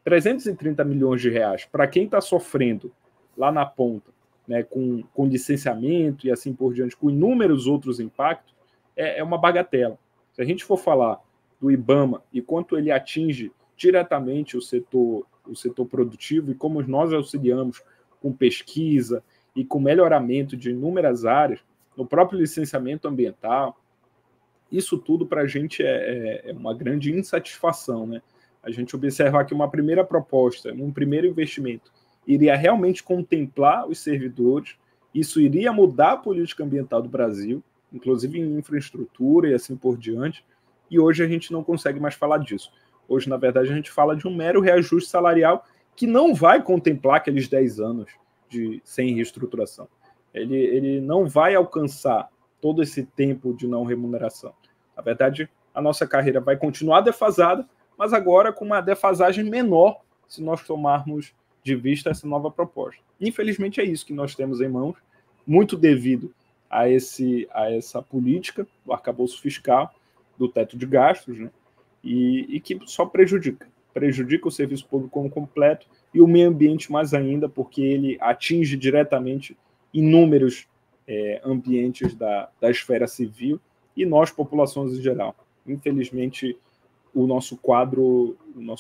330 milhões de reais para quem está sofrendo lá na ponta, né, com licenciamento e assim por diante, com inúmeros outros impactos, é uma bagatela. Se a gente for falar do IBAMA e quanto ele atinge diretamente o setor produtivo e como nós auxiliamos com pesquisa e com melhoramento de inúmeras áreas, no próprio licenciamento ambiental, isso tudo para a gente é uma grande insatisfação, né? A gente observar que uma primeira proposta, um primeiro investimento, iria realmente contemplar os servidores, isso iria mudar a política ambiental do Brasil, inclusive em infraestrutura e assim por diante, e hoje a gente não consegue mais falar disso. Hoje, na verdade, a gente fala de um mero reajuste salarial que não vai contemplar aqueles 10 anos sem reestruturação. Ele não vai alcançar todo esse tempo de não remuneração. Na verdade, a nossa carreira vai continuar defasada, mas agora com uma defasagem menor se nós tomarmos de vista essa nova proposta. Infelizmente é isso que nós temos em mãos, muito devido a essa política do arcabouço fiscal, do teto de gastos, né? E que só prejudica o serviço público como completo e o meio ambiente mais ainda, porque ele atinge diretamente inúmeros ambientes da esfera civil e nós, populações em geral. Infelizmente, o nosso quadro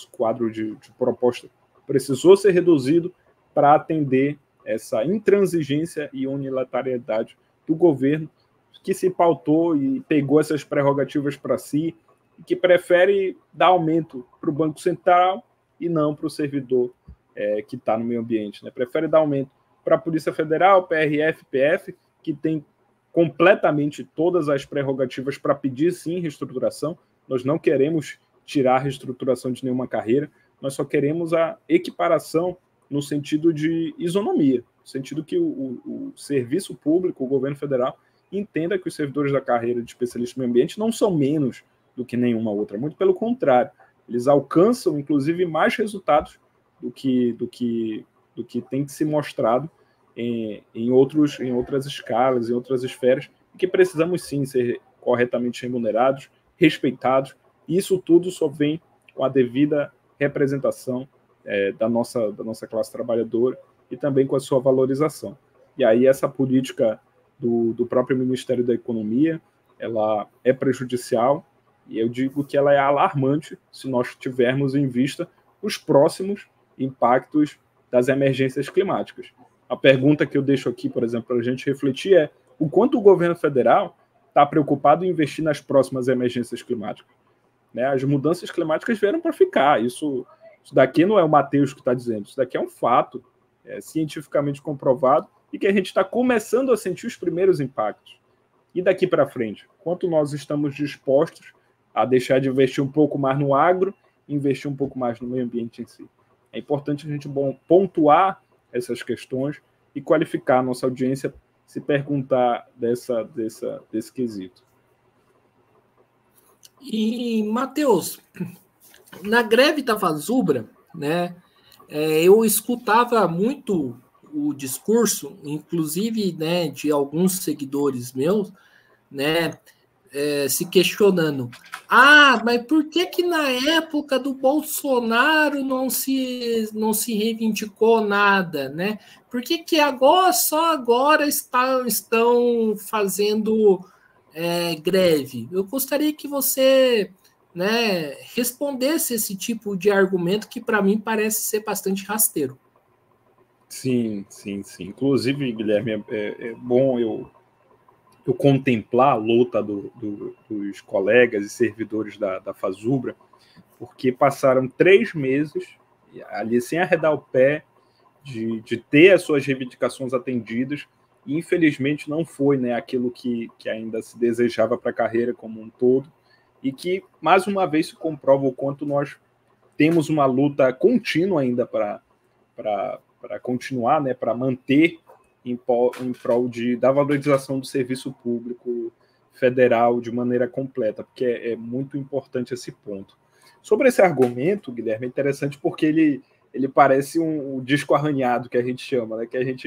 de proposta precisou ser reduzido para atender essa intransigência e unilateralidade do governo, que se pautou e pegou essas prerrogativas para si, e que prefere dar aumento para o Banco Central e não para o servidor que está no meio ambiente, né? Prefere dar aumento para a Polícia Federal, PRF, PF, que tem completamente todas as prerrogativas para pedir, sim, reestruturação. Nós não queremos tirar a reestruturação de nenhuma carreira, nós só queremos a equiparação no sentido de isonomia, no sentido que o serviço público, o governo federal, entenda que os servidores da carreira de especialista em meio ambiente não são menos do que nenhuma outra, muito pelo contrário, eles alcançam, inclusive, mais resultados do que tem que ser mostrado em outras escalas, em outras esferas, e que precisamos sim ser corretamente remunerados, respeitados, e isso tudo só vem com a devida representação da nossa classe trabalhadora e também com a sua valorização. E aí essa política do próprio Ministério da Economia, ela é prejudicial, e eu digo que ela é alarmante se nós tivermos em vista os próximos impactos das emergências climáticas. A pergunta que eu deixo aqui, por exemplo, para a gente refletir é o quanto o governo federal está preocupado em investir nas próximas emergências climáticas. Né? As mudanças climáticas vieram para ficar. Isso daqui não é o Matheus que está dizendo, isso daqui é um fato cientificamente comprovado e que a gente está começando a sentir os primeiros impactos. E daqui para frente, quanto nós estamos dispostos a deixar de investir um pouco mais no agro e investir um pouco mais no meio ambiente em si? É importante a gente pontuar essas questões e qualificar a nossa audiência se perguntar desse quesito. E, Matheus, na greve da Fazubra, né, eu escutava muito o discurso, inclusive, né, de alguns seguidores meus, né, se questionando: mas por que na época do Bolsonaro não se reivindicou nada, né? Por que agora, só agora estão fazendo greve? Eu gostaria que você, né, respondesse esse tipo de argumento que para mim parece ser bastante rasteiro. Sim. Inclusive, Guilherme, é bom eu contemplar a luta dos colegas e servidores da Fazubra, porque passaram 3 meses ali sem arredar o pé de ter as suas reivindicações atendidas, e infelizmente não foi, né, aquilo que ainda se desejava para a carreira como um todo, e que mais uma vez se comprova o quanto nós temos uma luta contínua ainda para continuar, né, para manter em prol da valorização do serviço público federal de maneira completa, porque é muito importante esse ponto. Sobre esse argumento, Guilherme, é interessante porque ele parece um disco arranhado, que a gente chama, né? Que a gente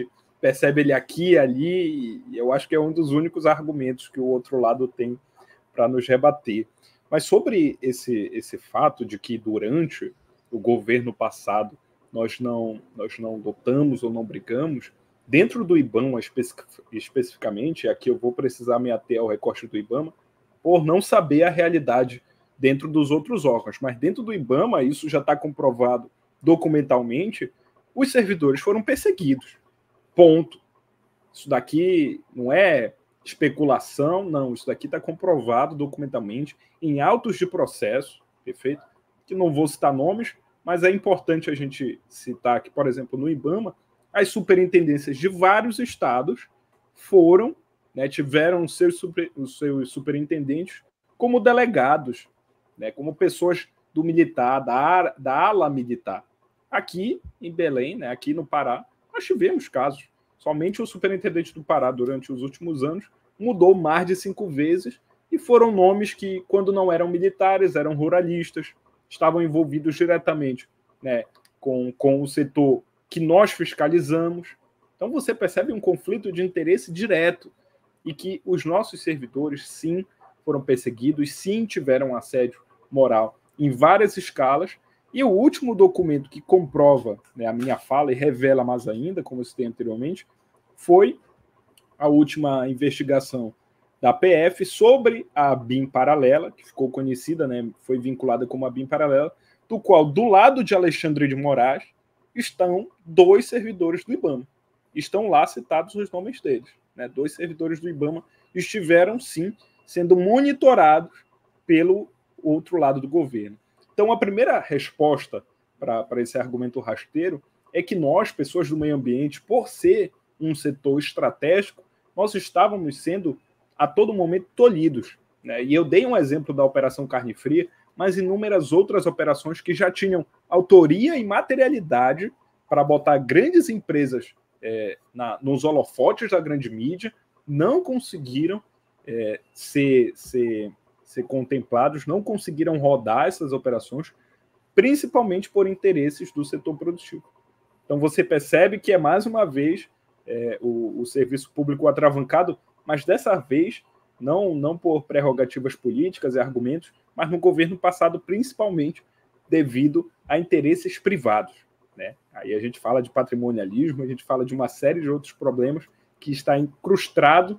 percebe ele aqui e ali, e eu acho que é um dos únicos argumentos que o outro lado tem para nos rebater. Mas sobre esse fato de que durante o governo passado nós não lutamos ou não brigamos, dentro do IBAMA especificamente, aqui eu vou precisar me ater ao recorte do IBAMA, por não saber a realidade dentro dos outros órgãos, mas dentro do IBAMA, isso já está comprovado documentalmente, os servidores foram perseguidos. Ponto. Isso daqui não é especulação, não. Isso daqui está comprovado documentalmente em autos de processo, perfeito? Que não vou citar nomes, mas é importante a gente citar que, por exemplo, no IBAMA, as superintendências de vários estados foram, né, tiveram os seus superintendentes como delegados, né, como pessoas do militar, da ala militar. Aqui em Belém, né, aqui no Pará, nós tivemos casos. Somente o superintendente do Pará, durante os últimos anos, mudou mais de 5 vezes e foram nomes que, quando não eram militares, eram ruralistas, estavam envolvidos diretamente, né, com o setor que nós fiscalizamos. Então você percebe um conflito de interesse direto e que os nossos servidores, sim, foram perseguidos, sim, tiveram assédio moral em várias escalas. E o último documento que comprova, né, a minha fala e revela mais ainda, como eu citei anteriormente, foi a última investigação da PF sobre a BIM paralela, que ficou conhecida, né, foi vinculada como a BIM paralela, do qual, do lado de Alexandre de Moraes, estão 2 servidores do IBAMA. Estão lá citados os nomes deles. Né? 2 servidores do IBAMA estiveram, sim, sendo monitorados pelo outro lado do governo. Então, a primeira resposta para esse argumento rasteiro é que nós, pessoas do meio ambiente, por ser um setor estratégico, nós estávamos sendo, a todo momento, tolhidos. Né? E eu dei um exemplo da Operação Carne Fria, mas inúmeras outras operações que já tinham autoria e materialidade para botar grandes empresas nos holofotes da grande mídia, não conseguiram ser contemplados, não conseguiram rodar essas operações, principalmente por interesses do setor produtivo. Então você percebe que é mais uma vez o serviço público atravancado, mas dessa vez não por prerrogativas políticas e argumentos, mas no governo passado, principalmente devido a interesses privados. Né? Aí a gente fala de patrimonialismo, a gente fala de uma série de outros problemas que está incrustado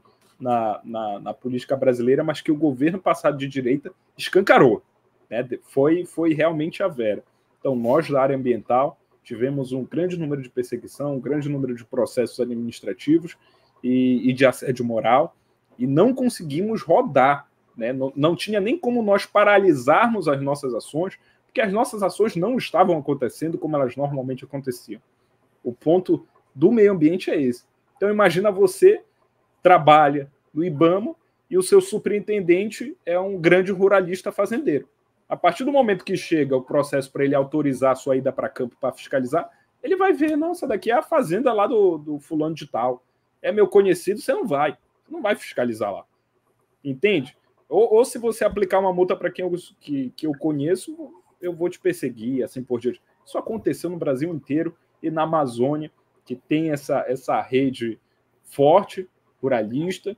na política brasileira, mas que o governo passado de direita escancarou. Né? Foi realmente a vera. Então, nós da área ambiental tivemos um grande número de perseguição, um grande número de processos administrativos e de assédio moral, e não conseguimos rodar. Né? Não tinha nem como nós paralisarmos as nossas ações, porque as nossas ações não estavam acontecendo como elas normalmente aconteciam. O ponto do meio ambiente é esse. Então, imagina você trabalha no IBAMA e o seu superintendente é um grande ruralista fazendeiro. A partir do momento que chega o processo para ele autorizar a sua ida para campo para fiscalizar, ele vai ver, nossa, daqui é a fazenda lá do fulano de tal. É meu conhecido, você não vai fiscalizar lá. Entende? Ou se você aplicar uma multa para quem eu conheço, eu vou te perseguir, assim por diante. Isso aconteceu no Brasil inteiro e na Amazônia, que tem essa rede forte, ruralista,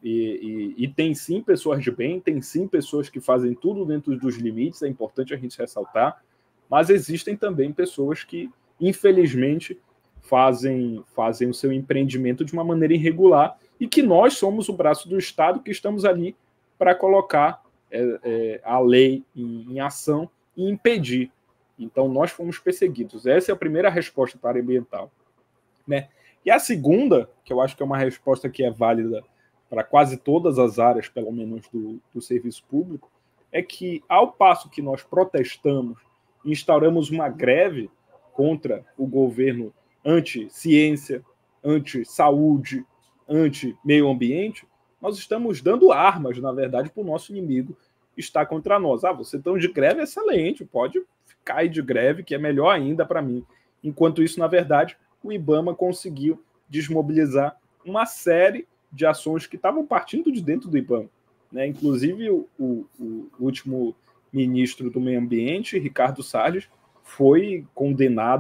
e tem sim pessoas de bem, tem sim pessoas que fazem tudo dentro dos limites, é importante a gente ressaltar, mas existem também pessoas que, infelizmente, fazem o seu empreendimento de uma maneira irregular e que nós somos o braço do Estado que estamos ali para colocar a lei em ação e impedir. Então, nós fomos perseguidos. Essa é a primeira resposta para a área ambiental. Né? E a segunda, que eu acho que é uma resposta que é válida para quase todas as áreas, pelo menos do serviço público, é que, ao passo que nós protestamos e instauramos uma greve contra o governo anti-ciência, anti-saúde, anti-meio ambiente, nós estamos dando armas, na verdade, para o nosso inimigo estar contra nós. Você está de greve, excelente, pode ficar aí de greve, que é melhor ainda para mim. Enquanto isso, na verdade, o IBAMA conseguiu desmobilizar uma série de ações que estavam partindo de dentro do IBAMA. Né? Inclusive, o último ministro do Meio Ambiente, Ricardo Salles, foi condenado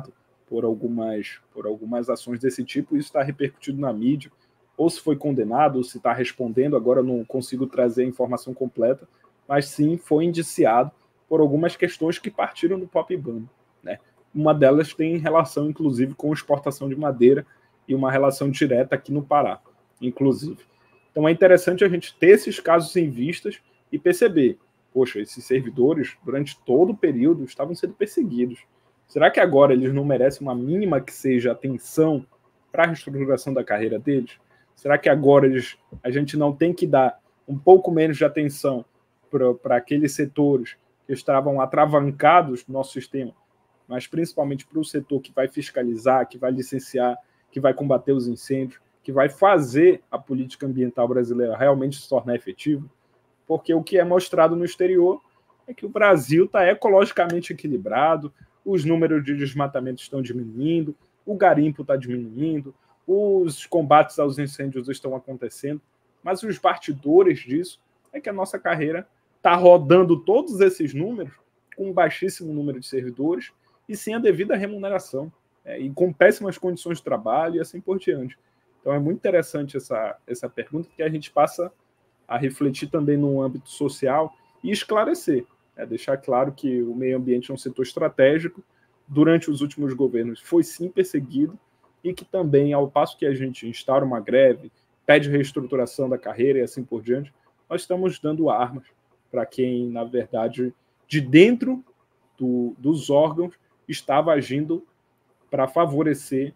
por algumas ações desse tipo, e isso está repercutido na mídia, ou se foi condenado, ou se está respondendo, agora não consigo trazer a informação completa, mas sim foi indiciado por algumas questões que partiram do próprio IBAMA, né? Uma delas tem relação, inclusive, com exportação de madeira e uma relação direta aqui no Pará, inclusive. Então é interessante a gente ter esses casos em vistas e perceber, poxa, esses servidores, durante todo o período, estavam sendo perseguidos. Será que agora eles não merecem uma mínima que seja atenção para a reestruturação da carreira deles? Será que agora a gente não tem que dar um pouco menos de atenção para aqueles setores que estavam atravancados no nosso sistema, mas principalmente para o setor que vai fiscalizar, que vai licenciar, que vai combater os incêndios, que vai fazer a política ambiental brasileira realmente se tornar efetiva? Porque o que é mostrado no exterior é que o Brasil está ecologicamente equilibrado, os números de desmatamento estão diminuindo, o garimpo está diminuindo, os combates aos incêndios estão acontecendo, mas os bastidores disso é que a nossa carreira está rodando todos esses números com um baixíssimo número de servidores e sem a devida remuneração, e com péssimas condições de trabalho e assim por diante. Então é muito interessante essa pergunta, que a gente passa a refletir também no âmbito social e esclarecer, deixar claro que o meio ambiente é um setor estratégico, durante os últimos governos foi sim perseguido, e que também, ao passo que a gente instaura uma greve, pede reestruturação da carreira e assim por diante, nós estamos dando armas para quem, na verdade, de dentro dos órgãos, estava agindo para favorecer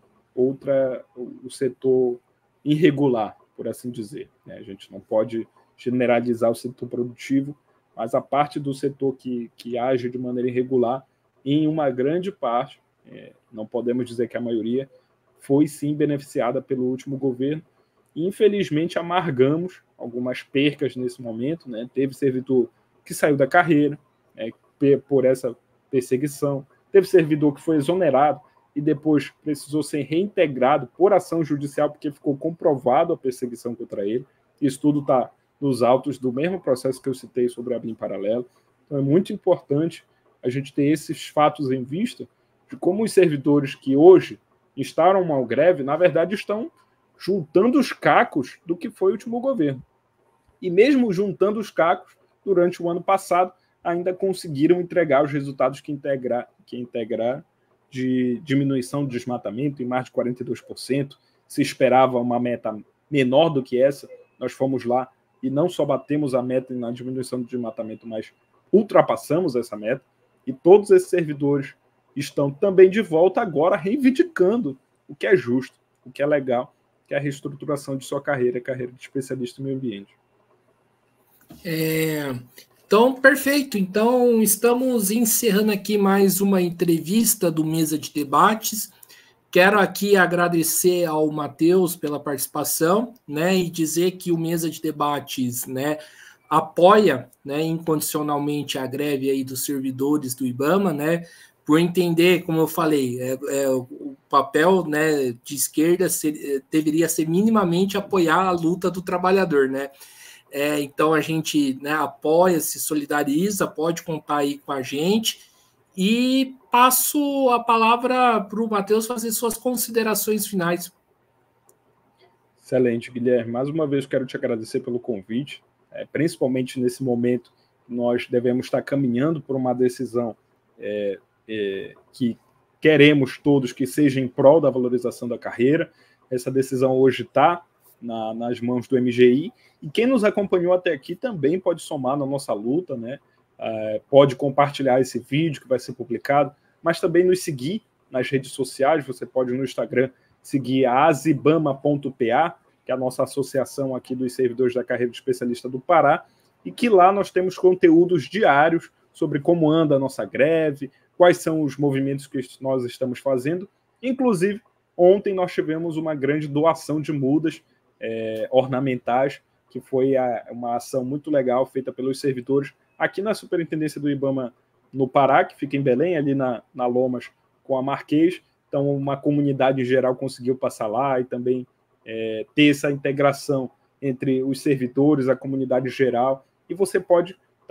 o setor irregular, por assim dizer. A gente não pode generalizar o setor produtivo, mas a parte do setor que age de maneira irregular, em uma grande parte, não podemos dizer que a maioria, foi sim beneficiada pelo último governo. E, infelizmente, amargamos algumas percas nesse momento, né? Teve servidor que saiu da carreira, por essa perseguição, teve servidor que foi exonerado e depois precisou ser reintegrado por ação judicial porque ficou comprovado a perseguição contra ele. Isso tudo está nos autos do mesmo processo que eu citei sobre a BIM Paralelo. Então é muito importante a gente ter esses fatos em vista de como os servidores que hoje instauram uma greve, na verdade, estão juntando os cacos do que foi o último governo. E mesmo juntando os cacos, durante o ano passado, ainda conseguiram entregar os resultados que integraram de diminuição do desmatamento em mais de 42%. Se esperava uma meta menor do que essa, nós fomos lá e não só batemos a meta na diminuição do desmatamento, mas ultrapassamos essa meta. E todos esses servidores estão também de volta agora reivindicando o que é justo, o que é legal, que é a reestruturação de sua carreira, a carreira de especialista em meio ambiente. Então, perfeito. Então, estamos encerrando aqui mais uma entrevista do Mesa de Debates. Quero aqui agradecer ao Matheus pela participação, né, e dizer que o Mesa de Debates, né, apoia, né, incondicionalmente a greve aí dos servidores do IBAMA, né, por entender, como eu falei, o papel, né, de esquerda deveria ser minimamente apoiar a luta do trabalhador, né. Então a gente, né, apoia, se solidariza, pode contar aí com a gente, e passo a palavra para o Matheus fazer suas considerações finais. Excelente, Guilherme. Mais uma vez quero te agradecer pelo convite, principalmente nesse momento nós devemos estar caminhando por uma decisão que queremos todos que seja em prol da valorização da carreira. Essa decisão hoje está nas mãos do MGI, e quem nos acompanhou até aqui também pode somar na nossa luta, né? Pode compartilhar esse vídeo que vai ser publicado, mas também nos seguir nas redes sociais. Você pode no Instagram seguir a asibama.pa, que é a nossa associação aqui dos servidores da carreira de especialista do Pará, e que lá nós temos conteúdos diários sobre como anda a nossa greve, quais são os movimentos que nós estamos fazendo. Inclusive, ontem nós tivemos uma grande doação de mudas ornamentais, que foi uma ação muito legal feita pelos servidores aqui na Superintendência do IBAMA no Pará, que fica em Belém, ali na Lomas, com a Marquês. Então, uma comunidade em geral conseguiu passar lá e também ter essa integração entre os servidores, a comunidade geral, e você pode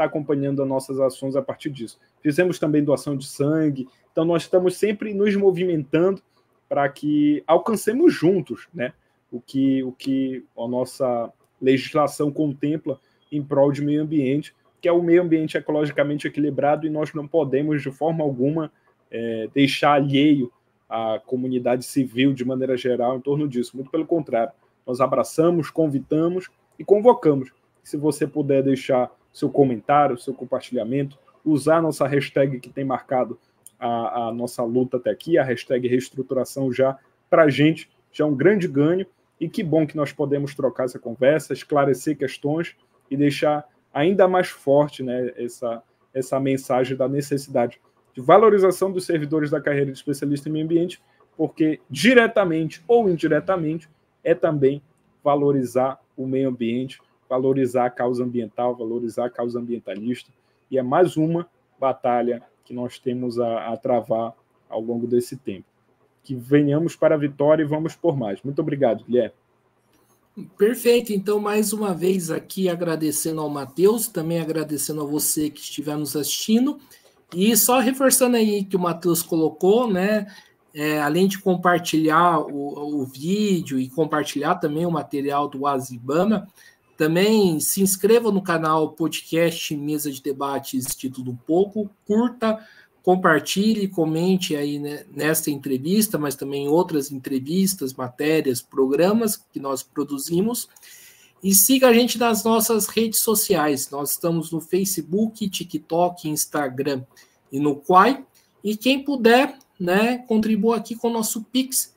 está acompanhando as nossas ações a partir disso. Fizemos também doação de sangue, então nós estamos sempre nos movimentando para que alcancemos juntos, né, o que a nossa legislação contempla em prol de meio ambiente, que é o meio ambiente ecologicamente equilibrado, e nós não podemos, de forma alguma, deixar alheio a comunidade civil de maneira geral em torno disso. Muito pelo contrário, nós abraçamos, convidamos e convocamos. Se você puder deixar seu comentário, seu compartilhamento, usar a nossa hashtag que tem marcado a nossa luta até aqui, a hashtag reestruturação já, para a gente já é um grande ganho, e que bom que nós podemos trocar essa conversa, esclarecer questões e deixar ainda mais forte, né, essa mensagem da necessidade de valorização dos servidores da carreira de especialista em meio ambiente, porque diretamente ou indiretamente é também valorizar o meio ambiente, valorizar a causa ambiental, valorizar a causa ambientalista, e é mais uma batalha que nós temos a travar ao longo desse tempo. Que venhamos para a vitória e vamos por mais. Muito obrigado, Guilherme. Perfeito, então mais uma vez aqui agradecendo ao Matheus, também agradecendo a você que estiver nos assistindo, e só reforçando aí que o Matheus colocou, né, além de compartilhar o vídeo e compartilhar também o material do Azibama, também se inscreva no canal podcast Mesa de Debates Título um Pouco, curta, compartilhe, comente aí, né, nesta entrevista, mas também em outras entrevistas, matérias, programas que nós produzimos. E siga a gente nas nossas redes sociais. Nós estamos no Facebook, TikTok, Instagram e no Quai. E quem puder, né, contribua aqui com o nosso Pix,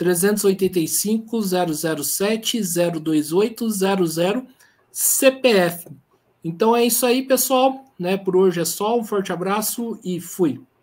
385-007-028-00 CPF. Então é isso aí, pessoal. Né? Por hoje é só. Um forte abraço e fui.